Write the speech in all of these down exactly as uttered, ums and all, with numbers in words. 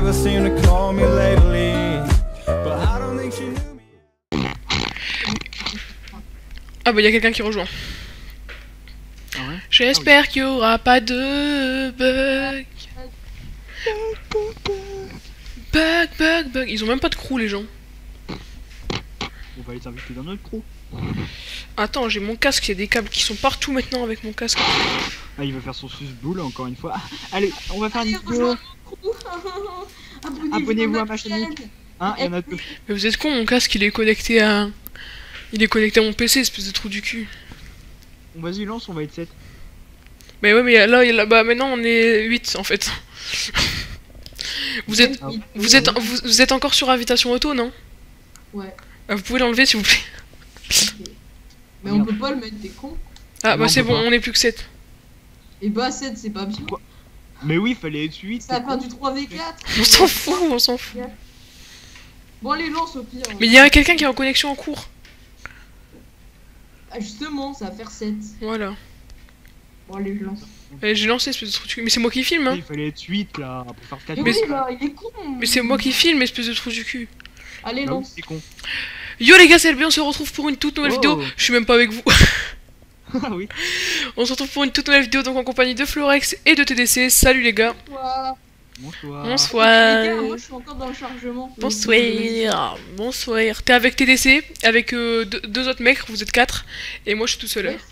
never seem to call me lately, but I don't think she knew me. Ah bah y'a quelqu'un qui rejoint. Ah ouais. J'espère Ah oui. qu'il y aura pas de bug. Bug, bug, bug. Ils ont même pas de crew les gens. On va les inviter dans notre crew. Attends, j'ai mon casque, il y a des câbles qui sont partout maintenant avec mon casque. Ah, il va faire son sus-boule encore une fois. Ah, allez, on va faire Allez, une vidéo. rejoins mon crew. Abonnez-vous, Abonnez-vous à à ma ma chaîne. chaîne. Hein, il y en a deux. Mais vous êtes con, mon casque il est connecté à... Il est connecté à mon P C, espèce de trou du cul. Vas-y, lance, on va être sept. Mais ouais, mais là, là bah maintenant on est huit en fait. Vous êtes, Ah. vous êtes, vous, vous êtes encore sur invitation auto, non? Ouais. Ah, vous pouvez l'enlever s'il vous plaît. Ok. Mais on peut pas le mettre, t'es con. Ah Non, bah on c'est peut bon, pas. on est plus que sept. Et bah sept c'est pas bien. Quoi? Mais oui, fallait être huit. Ça a perdu trois v quatre. On s'en fout, on s'en fout. Bon allez lance au pire. Mais il y a quelqu'un qui est en connexion en cours. Ah, justement ça va faire sept. Voilà. Bon allez je lance. Allez, j'ai lancé espèce de trou du cul. Mais c'est moi qui filme, hein. Il fallait être huit là pour faire quatre. Mais Mais oui là il est con. Mais c'est moi qui filme, espèce de trou du cul. Allez Bah oui, lance. c'est con. Yo les gars, c'est L B, on se retrouve pour une toute nouvelle Oh. vidéo. Je suis même pas avec vous. Ah oui. On se retrouve pour une toute nouvelle vidéo, donc en compagnie de Florex et de T D C. Salut les gars. Bonsoir. Bonsoir. Bonsoir. Les gars, moi je suis encore dans le chargement. Bonsoir. Bonsoir. T'es avec T D C, avec euh, deux, deux autres mecs, vous êtes quatre. Et moi je suis tout seul. Ouais.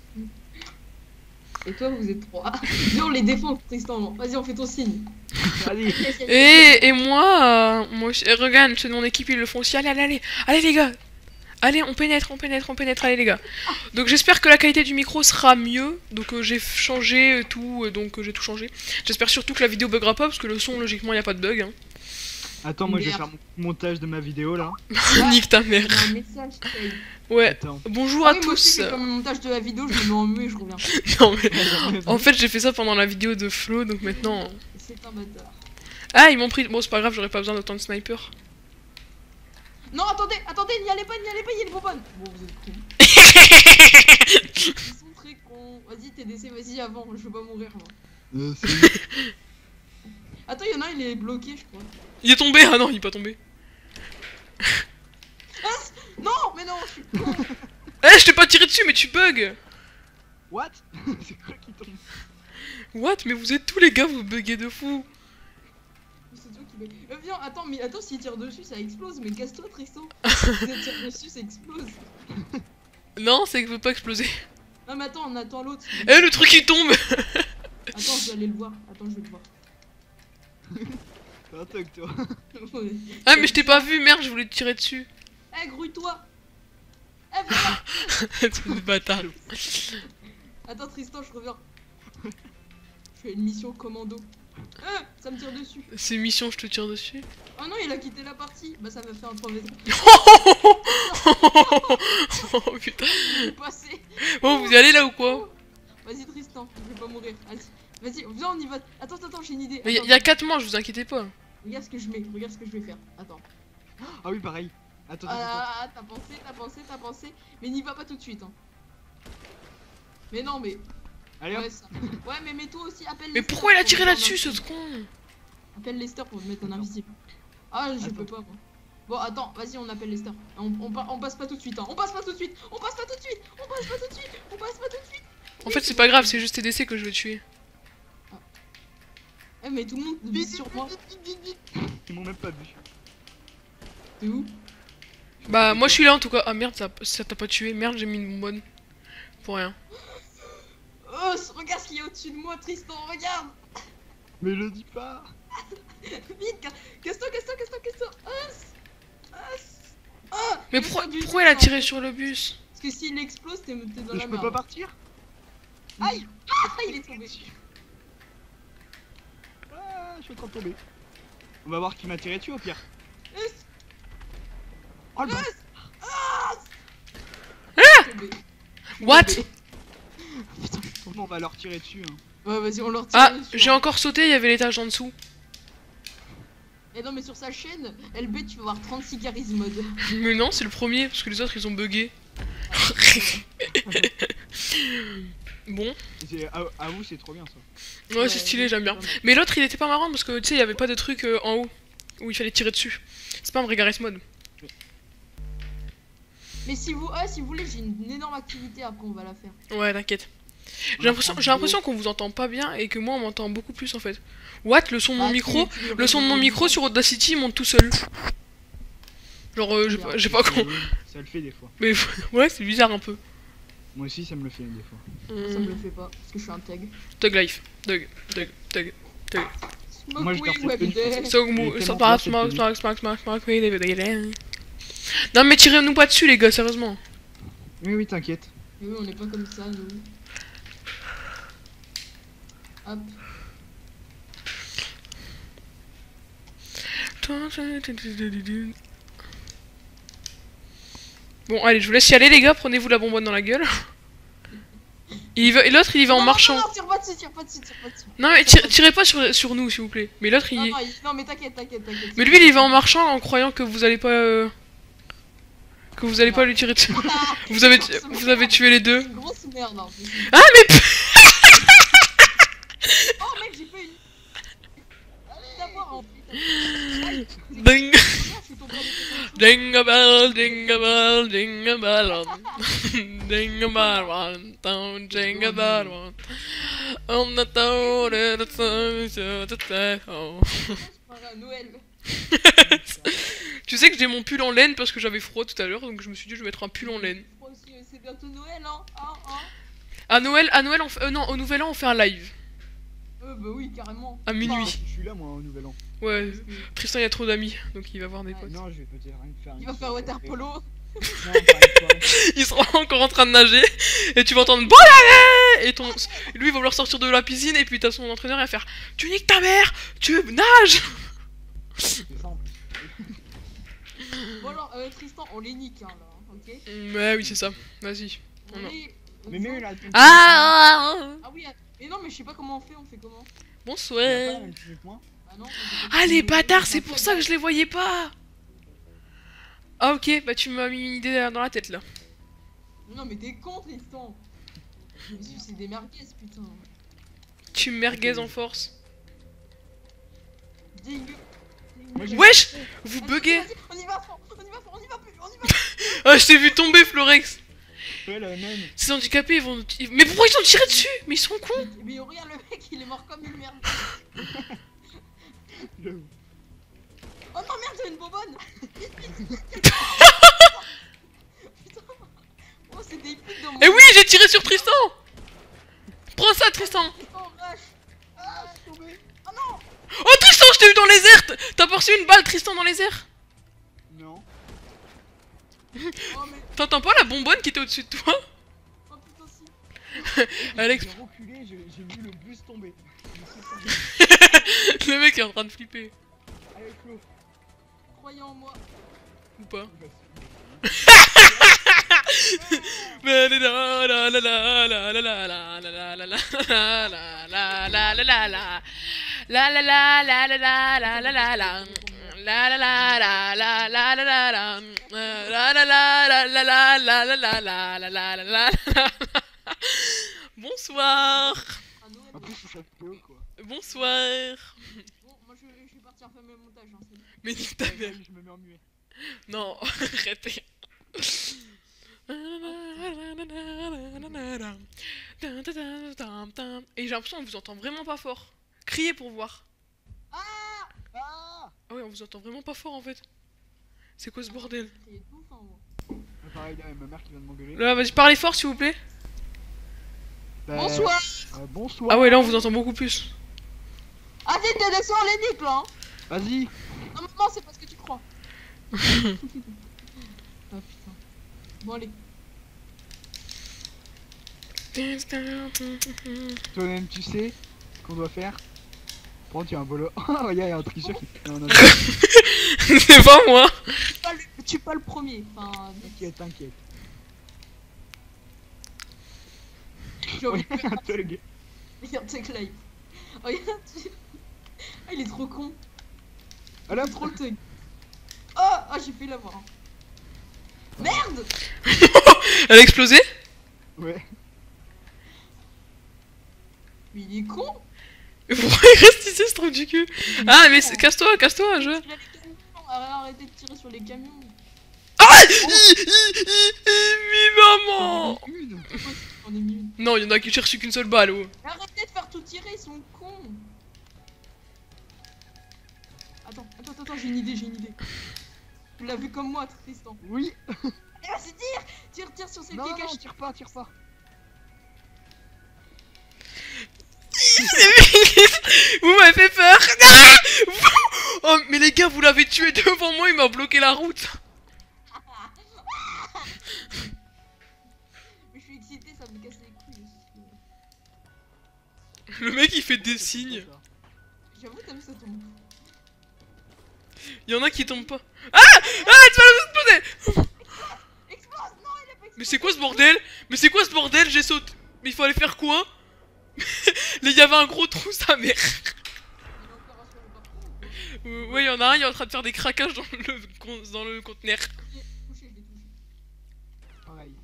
Et toi vous êtes trois. Viens on les défend Tristan. Vas-y on fait ton signe. Vas-y. Et, et moi, euh, moi je- regarde, ceux de mon équipe ils le font aussi. Allez, allez, allez. Allez les gars. Allez, on pénètre, on pénètre, on pénètre, allez les gars. Donc j'espère que la qualité du micro sera mieux. Donc euh, j'ai changé euh, tout, euh, donc euh, j'ai tout changé. J'espère surtout que la vidéo buggera pas, parce que le son, logiquement, il n'y a pas de bug. Hein. Attends, moi je vais Merde. faire mon montage de ma vidéo là. Nique ta mère. J'ai un message. Kay. Ouais, Attends. bonjour Ah à oui, moi aussi, tous. je fais comme le montage de la vidéo, je me mets en muet et je reviens. Non, mais... En fait, j'ai fait ça pendant la vidéo de Flo, donc maintenant... C'est un bâtard. Ah, ils m'ont pris... Bon, c'est pas grave, j'aurais pas besoin d'autant de sniper. Non, attendez, attendez, n'y allez pas, n'y allez pas, il y a des bonbonnes. Bon, vous êtes cons. Ils sont très cons. Vas-y, T D C, vas-y avant, je veux pas mourir moi. Euh, c'est- Attends, il y en a un, il est bloqué, je crois. Il est tombé. Ah non, il est pas tombé. Non, mais non, je suis con. Eh, je t'ai pas tiré dessus, mais tu bugs. What? C'est quoi qui tombe? What? Mais vous êtes tous les gars, vous buguez de fou. C'est toi qui bug. Euh, viens, attends, mais attends, s'il tire dessus, ça explose. Mais casse-toi, Tristan. Si il tire dessus, ça explose. Non, c'est que veut pas exploser. Non, mais attends, on attend l'autre. Eh, le truc il tombe. Attends, je vais aller le voir. Attends, je vais le voir. C'est un toc toi. Ah, mais je t'ai pas vu, merde, je voulais te tirer dessus. Eh, grouille-toi. Eh, viens. C'est le bâtard. Attends, Tristan, je reviens. Je fais une mission commando. Euh, ça me tire dessus. C'est mission, je te tire dessus. Oh non, il a quitté la partie. Bah, ça m'a fait un trois v trois. Oh putain. Je vais passer. Bon, vous y allez là ou quoi? Vas-y, Tristan, je vais pas mourir. Vas-y, vas-y, viens, on y va. Attends, attends, j'ai une idée. Mais Attends, y a quatre manches, vous inquiétez pas. Regarde ce que je mets, regarde ce que je vais faire. Attends. Ah oui, pareil. Attends, attends, attends. Ah, t'as pensé, t'as pensé, t'as pensé. Mais n'y va pas tout de suite. Hein. Mais non, mais. Allez hop. Ouais, ça- ouais, mais mets-toi aussi. Appelle Mais Lester pourquoi il a pour tiré me mettre là-dessus, en ce invisible. con? Appelle Lester pour me mettre en invisible. Ah, je Attends. peux pas, moi. Bon, attends, vas-y, on appelle Lester. On, on, pa- on passe pas tout de suite. Hein. On passe pas tout de suite. On passe pas tout de suite. On passe pas tout de suite. On passe pas tout de suite. En fait, c'est pas grave, c'est juste T D C que je veux tuer. Eh, mais tout le monde vise sur moi. Ils m'ont même pas vu. T'es où? Bah, moi je suis là en tout cas. Ah merde, ça ça t'a pas tué. Merde, j'ai mis une bonne. Pour rien. Oh, regarde ce qu'il y a au-dessus de moi, Tristan. Regarde. Mais le dis pas. Vite, ca- casse-toi, casse-toi, casse-toi, casse-toi. Ah, ah, Mais casse-toi pourquoi, du pourquoi bus, elle a hein. tiré sur le bus? Parce que s'il explose, t'es t'es dans Mais la je peux merde. pas partir. Aïe. Ah, il est tombé. Ah, je suis en train de tomber. On va voir qui m'a tiré dessus au pire. Euh, Oh le bâtard. tombé. What? Tombé. Putain, je suis tombé, on va leur tirer dessus. Hein. Ouais, vas-y, on leur tire Ah, dessus, j'ai hein. encore sauté, il y avait l'étage en dessous. Et non, mais sur sa chaîne, L B, tu vas avoir trente-six charisme mode. Mais non, c'est le premier, parce que les autres ils ont bugué. Bon. C'est- À, à vous, c'est trop bien ça. Ouais, c'est stylé, j'aime bien. Mais l'autre, il était pas marrant parce que tu sais, il y avait pas de truc euh, en haut où il fallait tirer dessus. C'est pas un vrai Garry's Mod. Mais si vous, ouais, si vous voulez, j'ai une énorme activité après, on va la faire. Ouais, t'inquiète. J'ai l'impression, j'ai l'impression qu'on vous entend pas bien et que moi on m'entend beaucoup plus en fait. What? Le son de mon Bah, tu- micro, tu les le son de mon rejoins micro sur Audacity il monte tout seul. Genre, euh, j'ai pas, j'ai pas con. Ça le fait des fois. Mais ouais, c'est bizarre un peu. Moi aussi, ça me le fait des fois. Ça me Hum, le fait pas, parce que je suis un tag. Thug life. Thug, thug, thug, thug. Smoke Moi, je weed garde cette every day. tenue. So, Il est mo- tellement so, smoke, bien, cette smoke, smoke, smoke, smoke, smoke, weed every day. Non mais tirez-nous pas dessus les gars, sérieusement. Oui, oui, t'inquiète. Mais oui, on est pas comme ça, nous. Hop. Bon, allez, je vous laisse y aller, les gars. Prenez-vous la bonbonne dans la gueule. Il va... Et l'autre, il y va en Non, marchant. Non, non, tire pas dessus, tire pas dessus, tire pas dessus. Non, mais tire- tirez pas sur, sur nous, s'il vous plaît. Mais l'autre, il... Non, non, il- non, mais t'inquiète, t'inquiète, t'inquiète. Mais lui, il y va en marchant en croyant que vous allez pas... euh, Que vous allez pas lui tirer dessus. Ah, Vous avez, grosse vous merde. avez tué les deux. Une grosse merde, en plus. Ah, mais... Oh, mec, j'ai fait une. D'abord, en fait. Aïe, Ding, regarde, je suis tombé avec le ding a bell, ding a bell, ding a bell, on- ding a bell, one, down, ding a bell, one. On the toad, and the sun, so the day, oh. à Noël. Tu sais que j'ai mon pull en laine parce que j'avais froid tout à l'heure, donc je me suis dit je vais mettre un pull en laine. Moi aussi, c'est bientôt Noël, hein. Hein, hein. À Noël, à Noël, on fait, euh, non, au Nouvel An, on fait un live Euh, bah oui, carrément. à minuit. Je suis là, moi, au nouvel an. Ouais, Parce que Tristan il y a trop d'amis, donc il va voir des Ouais. potes. Non, je vais te dire, rien faire. Il une va faire soirée. water polo. Non, pas une soirée. Il sera encore en train de nager et tu vas entendre bon allez et ton lui il va vouloir sortir de la piscine et puis t'as son entraîneur il va faire tu niques ta mère, tu nages. C'est simple. Bon alors, euh, Tristan, on les nique, hein, là, hein, ok. Ouais oui c'est ça, vas-y. On Non. les... Mais même là, Ah Ah oui, ah, mais non, mais je sais pas comment on fait, on fait comment. bonsoir. Ah non. Ah les bâtards, c'est pour ça que je les voyais pas. Ah ok, bah tu m'as mis une idée dans la tête là. Non, mais t'es con, Tristan. Mais si, c'est des merguez, putain. Tu me merguez en force. Ding. Moi, j'ai- Wesh, vous Vas-y, buguez. vas-y, on y va fort, on y va fort, on y va plus, on y va plus. Ah je t'ai vu tomber Florex. Ouais, la même. Ces handicapés ils vont... ils- Mais pourquoi ils ont tiré dessus? Mais ils sont cons. Mais regarde le mec, il est mort comme une merde. Le- Oh non, merde, j'ai une bonbonne. Putain. Oh, c'est des putes dans mon... Eh oui, j'ai tiré sur Tristan. Prends ça Tristan. Tristan, rush. Ah, je suis tombé. Oh non. Oh Tristan, je t'ai eu dans les airs. T'as pas reçu une balle Tristan dans les airs? Non. Oh, mais... T'entends pas la bonbonne qui était au-dessus de toi? Oh, putain, si. Alex, J'ai reculé, j'ai j'ai vu le bus tomber. Je me suis dit, le mec est en train de flipper. allez, Flo. Croyez en moi. Ou pas? Il va se- La la la la la la la la la la la la la la la la la la la. La la la la la la la la la la. La la la la la la la la la. La la la la la la la la la la la la la la la. Bonsoir. À Noël. En plus, c'est sa vidéo, quoi. Bonsoir. Bon, moi, je, je vais partir faire mes montages, hein, c'est bon. Mais nique ta mère. Je me mets en muet. Non, arrêtez. Et j'ai l'impression qu'on vous entend vraiment pas fort. Criez pour voir. Ah. Ah Ah ouais, on vous entend vraiment pas fort en fait. C'est quoi ce bordel? Il est tout fin, moi. Ah, pareil, là, ma mère qui vient de m'engueuler. Là, vas-y, parlez fort s'il vous plaît. Bah, Bonsoir. euh, bonsoir. Ah ouais, là on vous entend beaucoup plus. Ah, t'es t'es descend les niques, là, hein. Vas-y. Non, maman, c'est pas ce que tu crois. Ah, putain. Bon, allez. Toi-même, tu sais ce qu'on doit faire. Prends, tu as un bolo. Oh, il y a un tricheur qui. Non, non, non. C'est pas moi. Tu es pas le, tu es pas le premier. Enfin, T'inquiète, t'inquiète. j'ai envie de Regarde un thug. Regarde ce live. Regarde. tu- Ah, il est trop con. Ah là, Il est trop le thug. Oh, ah, j'ai failli l'avoir. hein. Merde. Elle a explosé? Ouais. Mais il est con. Mais pourquoi il reste ici, ce trou du cul? Ah, mais c'est- casse-toi, casse-toi, je. Il a les camions. Arrêtez de tirer sur les camions. Ah! Hi, hi, hi, hi, mi maman! Une. On est mis une. Non, il y en a qui cherchent qu'une seule balle, oh. Mais arrêtez de faire tout tirer, ils sont cons. Attends, attends, attends, j'ai une idée, j'ai une idée. Tu l'as vu comme moi, Tristan. Oui. Eh, vas-y, tire. Tire, tire sur ces Non, pieds non, non, cachés. tire pas, tire pas. Vous m'avez fait peur! Ah! Oh, mais les gars, vous l'avez tué devant moi, il m'a bloqué la route! Mais je suis excité, ça me casse les couilles aussi. Le mec, il fait des signes. J'avoue, t'aimes ça tombe. Il y en a qui tombent pas. Ah! Ah, tu vas l'exploser! Explose. Non, il a pas explosé. Mais c'est quoi ce bordel? Mais c'est quoi ce bordel? J'ai sauté. Mais il fallait faire quoi? Il y avait un gros trou, sa mère. Il est encore un sur le parcours. Euh, ouais, il y en a un, il est en train de faire des craquages dans le, con- dans le conteneur. Je l'ai touché, je l'ai touché. Pareil.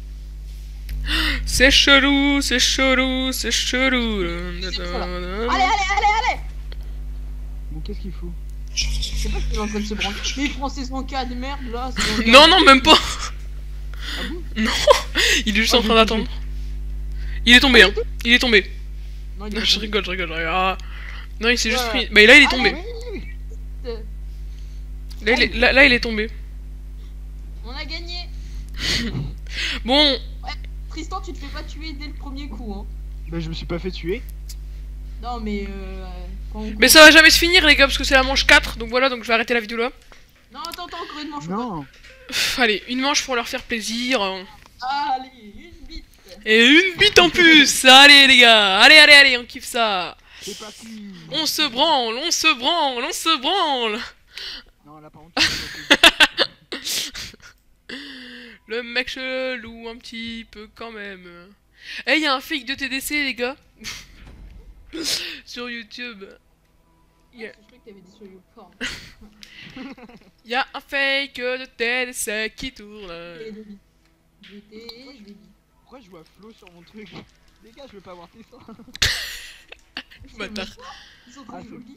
C'est chelou, c'est chelou, c'est chelou. Allez, allez, allez, allez. Bon, qu'est-ce qu'il fout? Je sais pas qu'il est en train de se branler. Mais il prend ses son cas de merde là. c'est son cas. Non, non, même pas. Ah bon? Non, il est juste Ah, en train j'ai d'attendre. Il est tombé, hein. Il est tombé. Non, il Non, est je tombé. rigole, je rigole, je rigole. Ah. Non, il s'est juste Ouais. pris. Bah là, il est Ah, tombé. Oui, oui, oui. Euh, Là, il est, là, là, il est tombé. On a gagné. Bon, Tristan, tu te fais pas tuer dès le premier coup, hein. Bah, je me suis pas fait tuer. Non, mais euh. Quand on... mais ça va jamais se finir, les gars, parce que c'est la manche quatre. Donc voilà, donc je vais arrêter la vidéo là. Non, attends, attends, encore une manche. Non. Pff, allez, une manche pour leur faire plaisir. Allez, une bite. Et une bite en plus. Allez, les gars. Allez, allez, allez, on kiffe ça. C'est parti. On se branle, on se branle, on se branle. Non, là, par contre, tu m'as fait- Le mec chelou un petit peu quand même. Eh, y a un fake de T D C, les gars. Sur YouTube. Yeah. Je croyais que t'avais dit sur YouPorn. Y a un fake de T D C qui tourne. Et des bites. J'étais des bites. Pourquoi je vois Flo sur mon truc? Les gars, je veux pas voir tes seins. Bâtard. Ils sont Ah, très c'est- jolis.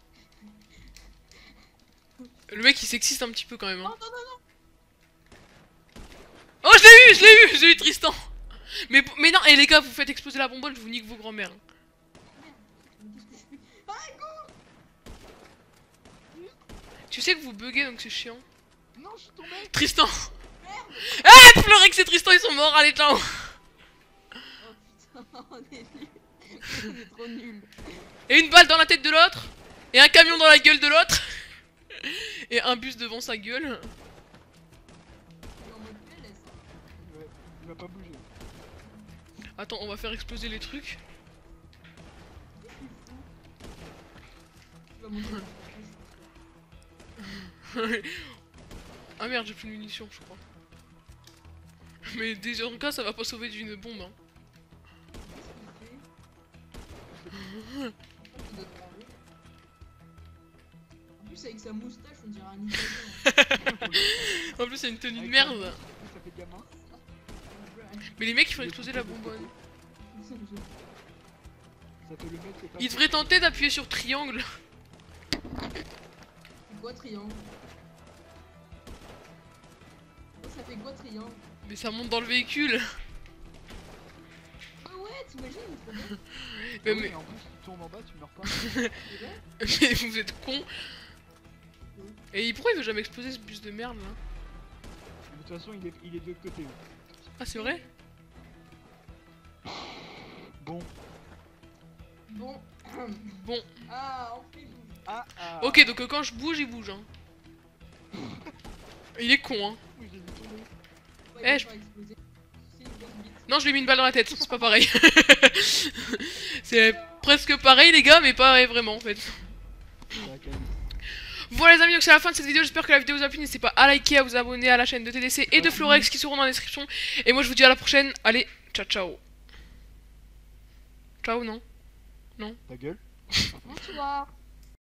Le mec il sexiste un petit peu quand même. Non, Hein. non, non, non. Oh, je l'ai eu, je l'ai eu, j'ai eu Tristan. Mais, mais non, et les gars, vous faites exploser la bonbonne, je vous nique vos grands-mères. Mais qu'est-ce que je fais? Ah, go. Tu sais que vous buguez donc c'est chiant. Non, je suis tombé. Tristan. Ah, Fleurex et Tristan ils sont morts, allez, ciao. Oh putain, on est nuls. On est trop nuls. Et une balle dans la tête de l'autre. Et un camion dans la gueule de l'autre. Et un bus devant sa gueule. On est en mode P L S. Ouais, il va pas bouger. Attends, on va faire exploser les trucs. Qu'est-ce qu'il fout? Tu vas monter. Ah merde, j'ai plus de munitions, je crois. Mais déjà en cas, ça va pas sauver d'une bombe. Hein. En plus, avec sa moustache, on dirait un Italien. En plus, c'est une tenue de Avec merde. un- Ça fait gamin. Mais les mecs, ils font exploser la bonbonne. Ça fait le mec qui est pas. Ils devraient tenter d'appuyer sur triangle. C'est quoi triangle? Ça fait quoi triangle? Mais ça monte dans le véhicule. Ah ouais, t'imagines, trop bien. Mais, Ah oui, mais, et en plus, tu tombes en bas, tu meurs pas. C'est vrai. mais vous êtes cons. Et pourquoi il veut jamais exploser ce bus de merde là? De toute façon, il est, il est de l'autre côté. Ah, c'est vrai? Bon. Bon. Bon. Ah, on fait bouge. Ah, ah. Ok, donc euh, quand je bouge, il bouge. Hein. Il est con, hein. Oui, j'ai dit tomber. Ouais, Eh, il je- va pas exploser. C'est une grosse bite. Non, je lui ai mis une balle dans la tête, c'est pas pareil. C'est presque pareil, les gars, mais pas vraiment en fait. Ça va calmer. Voilà les amis, donc c'est la fin de cette vidéo, j'espère que la vidéo vous a plu, n'hésitez pas à liker, à vous abonner à la chaîne de T D C et de Florex qui seront dans la description. Et moi je vous dis à la prochaine, allez, ciao ciao. Ciao, non? Ta gueule. Bonsoir.